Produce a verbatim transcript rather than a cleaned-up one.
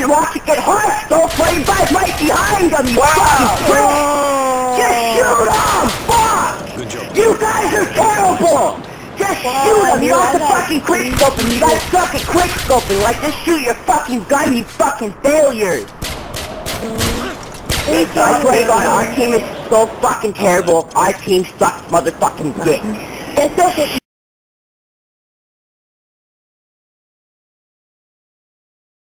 and watch it get hostile for you guys right behind them, you Wow. fucking prick! Just shoot them! Fuck! Good job. You guys are terrible! Just Wow, shoot them! You you don't have to are that fucking quick scoping, you guys suck at quick scoping, like just shoot your fucking gun, you fucking failures! I swear to God, our team is so fucking terrible, our team sucks motherfucking dick. It's okay.